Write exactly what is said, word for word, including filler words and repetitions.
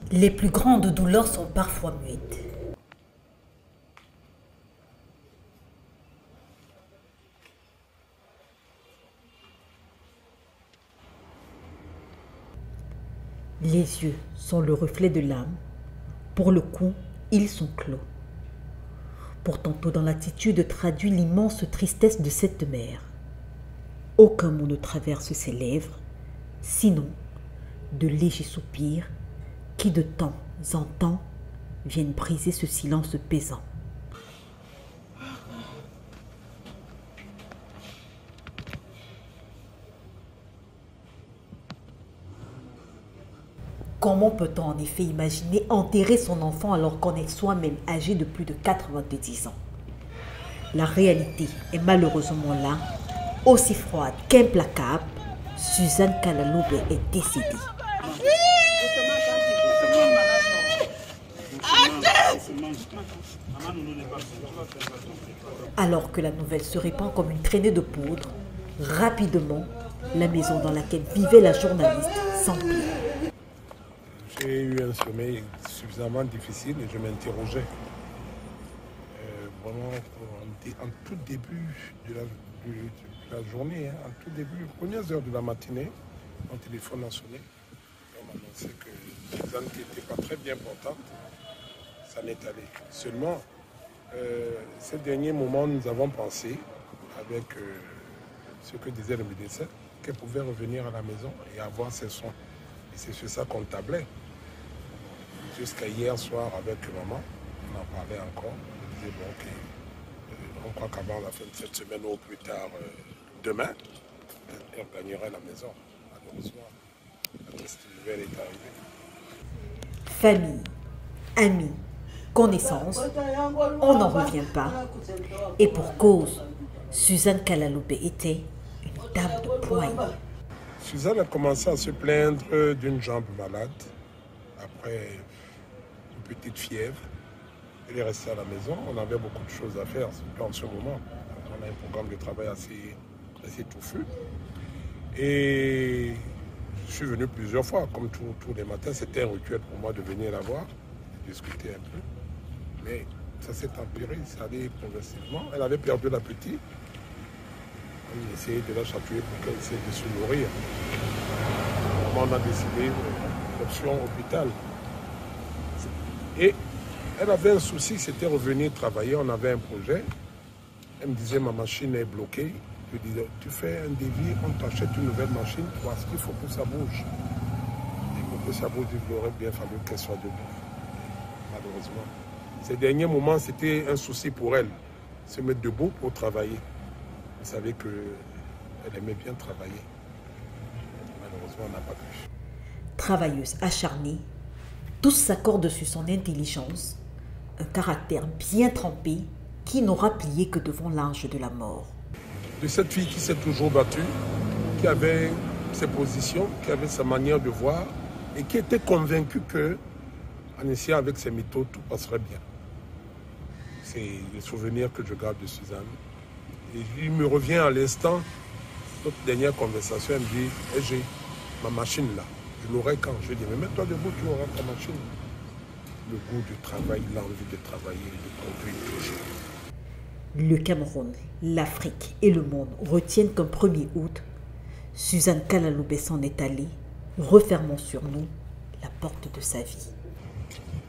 Les plus grandes douleurs sont parfois muettes. Les yeux sont le reflet de l'âme. Pour le coup, ils sont clos. Pourtant, tout dans l'attitude traduit l'immense tristesse de cette mère. Aucun mot ne traverse ses lèvres, sinon de légers soupirs qui de temps en temps viennent briser ce silence pesant. Comment peut-on en effet imaginer enterrer son enfant alors qu'on est soi-même âgé de plus de quatre-vingt-dix ans? La réalité est malheureusement là, aussi froide qu'implacable. Suzanne Kalaloube est décédée. Alors que la nouvelle se répand comme une traînée de poudre, rapidement, la maison dans laquelle vivait la journaliste s'emplit. J'ai eu un sommeil suffisamment difficile et je m'interrogeais. Euh, vraiment, en, en tout début de la, de, de la journée, hein, en tout début, les premières heures de la matinée, mon téléphone a sonné. On m'a annoncé que Suzanne, qui n'était pas très bien portante, s'en est allé. Seulement, euh, ces derniers moments, nous avons pensé, avec euh, ce que disait le médecin, qu'elle pouvait revenir à la maison et avoir ses soins. Et c'est sur ça qu'on tablait. Jusqu'à hier soir avec maman, on en parlait encore. On disait bon, ok, euh, on croit qu'avant la fin de cette semaine ou plus tard, euh, demain, elle gagnerait la maison. Malheureusement, cette nouvelle est arrivée. Famille, amis, connaissances, on n'en revient pas. Et pour cause, Suzanne Kalaloube était une dame de poigne. Suzanne a commencé à se plaindre d'une jambe malade. Après une petite fièvre, elle est restée à la maison. On avait beaucoup de choses à faire en ce moment. On a un programme de travail assez, assez touffu. Et je suis venu plusieurs fois, comme tous les matins. C'était un rituel pour moi de venir la voir, de discuter un peu. Mais ça s'est empiré, ça allait progressivement. Elle avait perdu l'appétit. On essayait de la chatouiller pour qu'elle essaie de se nourrir. On a décidé l'option hôpital. Et elle avait un souci, c'était revenir travailler. On avait un projet. Elle me disait ma machine est bloquée. Je disais tu fais un devis, on t'achète une nouvelle machine parce qu'il faut que ça bouge. Et pour que ça bouge, il aurait bien fallu qu'elle soit debout. Malheureusement. Ces derniers moments, c'était un souci pour elle. Se mettre debout pour travailler. Vous savez qu'elle aimait bien travailler. Malheureusement, on n'a pas pu. Travailleuse acharnée, tous s'accordent sur son intelligence, un caractère bien trempé qui n'aura plié que devant l'ange de la mort. De cette fille qui s'est toujours battue, qui avait ses positions, qui avait sa manière de voir et qui était convaincue que, en essayant avec ses mythos, tout passerait bien. C'est le souvenir que je garde de Suzanne. Et il me revient à l'instant, notre dernière conversation, elle me dit hey, j'ai ma machine là, je l'aurai quand? Je lui dis mais mets-toi debout, tu auras ta machine. Le goût du travail, l'envie de travailler, de conduire toujours. Le Cameroun, l'Afrique et le monde retiennent qu'un premier août, Suzanne Kalaloube s'en est allée, refermant sur nous la porte de sa vie.